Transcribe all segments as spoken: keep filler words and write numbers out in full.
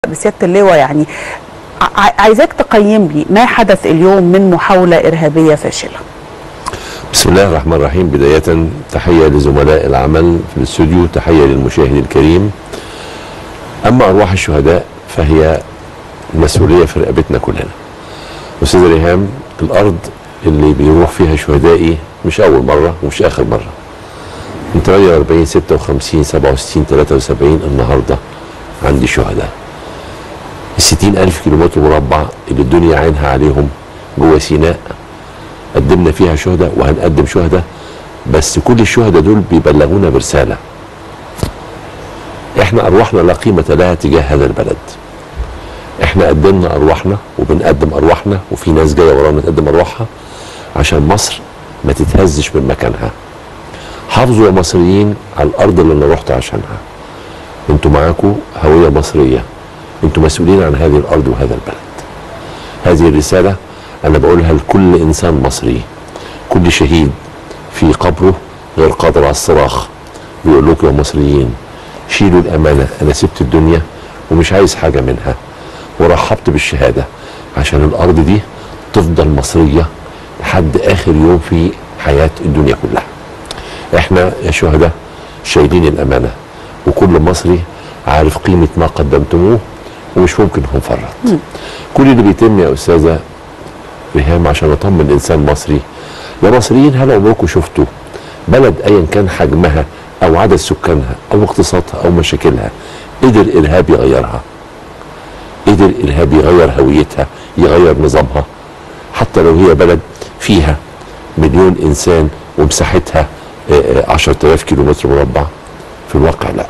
بسيادة اللواء، يعني عايزاك تقيم لي ما حدث اليوم من محاولة إرهابية فاشلة. بسم الله الرحمن الرحيم. بداية تحية لزملاء العمل في الاستوديو، تحية للمشاهد الكريم. أما أرواح الشهداء فهي مسؤولية في رقبتنا كلنا. أستاذ ريهام، الأرض اللي بيروح فيها شهدائي مش أول مرة ومش آخر مرة. من ثمانية وأربعين ستة وخمسين سبعة وستين ثلاثة وسبعين النهارده عندي شهداء. الستين ألف كيلومتر مربع اللي الدنيا عينها عليهم جوه سيناء قدمنا فيها شهداء وهنقدم شهداء، بس كل الشهداء دول بيبلغونا برسالة. احنا أرواحنا لا قيمة لها تجاه هذا البلد. احنا قدمنا أرواحنا وبنقدم أرواحنا، وفي ناس جاية ورانا تقدم أرواحها عشان مصر ما تتهزش من مكانها. حافظوا يا مصريين على الأرض اللي أنا رحت عشانها. انتوا معاكم هوية مصرية، انتوا مسؤولين عن هذه الأرض وهذا البلد. هذه الرسالة أنا بقولها لكل إنسان مصري. كل شهيد في قبره غير قادر على الصراخ بيقول لكم يا مصريين شيلوا الأمانة، أنا سبت الدنيا ومش عايز حاجة منها، ورحبت بالشهادة عشان الأرض دي تفضل مصرية لحد آخر يوم في حياة الدنيا كلها. احنا يا شهداء شايلين الأمانة، وكل مصري عارف قيمة ما قدمتموه ومش ممكن هنفرط. كل اللي بيتم يا أستاذة ريهام عشان أطمن إنسان مصري، يا مصريين هل عمركم شفتوا بلد أيا كان حجمها أو عدد سكانها أو اقتصادها أو مشاكلها قدر إرهاب يغيرها؟ قدر إرهاب يغير هويتها، يغير نظامها؟ حتى لو هي بلد فيها مليون إنسان ومساحتها عشرة آلاف كيلومتر مربع، في الواقع لا.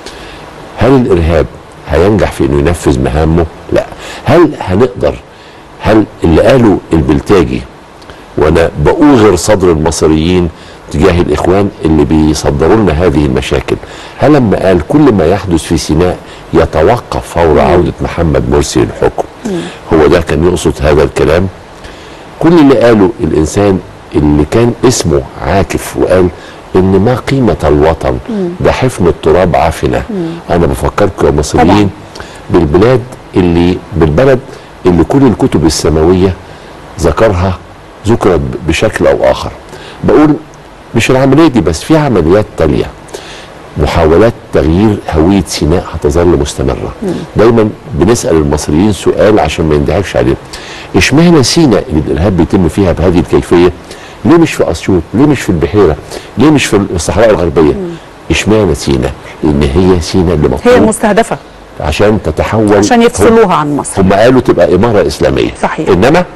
هل الإرهاب هينجح في انه ينفذ مهامه؟ لا. هل هنقدر، هل اللي قاله البلتاجي وانا بأوغر صدر المصريين تجاه الاخوان اللي بيصدروا لنا هذه المشاكل، هل لما قال كل ما يحدث في سيناء يتوقف فور عودة محمد مرسي للحكم، هو ده كان يقصد هذا الكلام؟ كل اللي قاله الانسان اللي كان اسمه عاكف وقال ان ما قيمة الوطن ده حفن التراب عفنة، انا بفكركم يا مصريين بالبلاد اللي بالبلد اللي كل الكتب السماوية ذكرها ذكرت بشكل او اخر. بقول مش العملية دي بس، في عمليات تالية. محاولات تغيير هوية سيناء هتظل مستمرة. دايما بنسأل المصريين سؤال عشان ما يندهكش عليه، اشمعنى سيناء اللي الارهاب بيتم فيها بهذه الكيفية؟ ليه مش في اسيوط؟ ليه مش في البحيره؟ ليه مش في الصحراء الغربيه؟ اشمعنى سيناء؟ لان هي سيناء اللي مطلوب، هي المستهدفه عشان تتحول، عشان يفصلوها عن مصر. هم قالوا تبقى اماره اسلاميه. صحيح. انما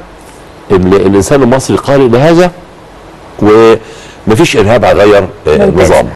الانسان المصري قال لهذا ومفيش ارهاب هيغير نظام.